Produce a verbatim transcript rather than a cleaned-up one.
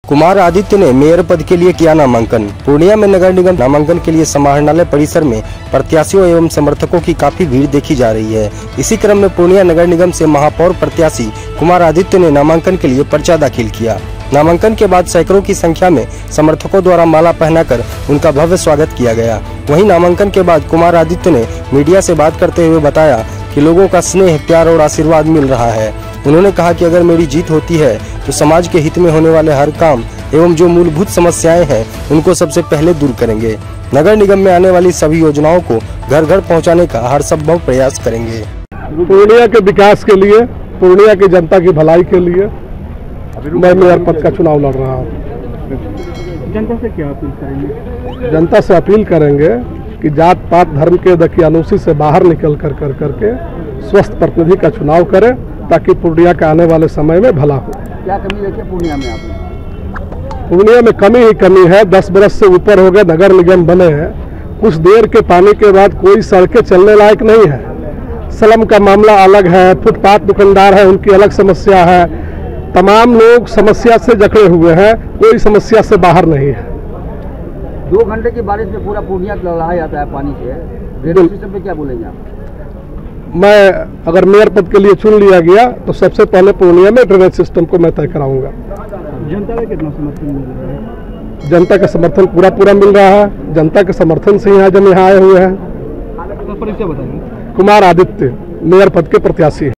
कुमार आदित्य ने मेयर पद के लिए किया नामांकन। पूर्णिया में नगर निगम नामांकन के लिए समाहरणालय परिसर में प्रत्याशियों एवं समर्थकों की काफी भीड़ देखी जा रही है। इसी क्रम में पूर्णिया नगर निगम से महापौर प्रत्याशी कुमार आदित्य ने नामांकन के लिए पर्चा दाखिल किया। नामांकन के बाद सैकड़ों की संख्या में समर्थकों द्वारा माला पहनाकर उनका भव्य स्वागत किया गया। वहीं नामांकन के बाद कुमार आदित्य ने मीडिया से बात करते हुए बताया कि लोगों का स्नेह, प्यार और आशीर्वाद मिल रहा है। उन्होंने कहा कि अगर मेरी जीत होती है तो समाज के हित में होने वाले हर काम एवं जो मूलभूत समस्याएं हैं उनको सबसे पहले दूर करेंगे। नगर निगम में आने वाली सभी योजनाओं को घर घर पहुंचाने का हर संभव प्रयास करेंगे। पूर्णिया के विकास के लिए, पूर्णिया की जनता की भलाई के लिए मैं मेयर पद का चुनाव लड़ रहा हूँ। जनता से क्या अपील करेंगे? जनता से अपील करेंगे कि जात पात धर्म के दकियानुसी से बाहर निकल कर कर करके स्वस्थ प्रतिनिधि का चुनाव करें ताकि पूर्णिया के आने वाले समय में भला हो। क्या कमी देखिए पूर्णिया में आपने? पूर्णिया में कमी ही कमी है। दस बरस से ऊपर हो गए नगर निगम बने हैं, कुछ देर के पानी के बाद कोई सड़कें चलने लायक नहीं है। स्लम का मामला अलग है, फुटपाथ दुकानदार है, उनकी अलग समस्या है। तमाम लोग समस्या से जकड़े हुए हैं, कोई समस्या से बाहर नहीं है। दो घंटे की बारिश में पूरा पूर्णिया लहराया जाता है पानी से। ड्रेनेज सिस्टम पे क्या बोलेंगे आप? मैं अगर मेयर पद के लिए चुन लिया गया तो सबसे पहले पूर्णिया में ड्रेनेज सिस्टम को मैं तय कराऊंगा। जनता का कितना समर्थन मिल रहा है? जनता का समर्थन पूरा पूरा मिल रहा है। जनता के समर्थन से यहाँ जन यहाँ आए हुए हैं। परिचय बताइए। कुमार आदित्य, मेयर पद के प्रत्याशी।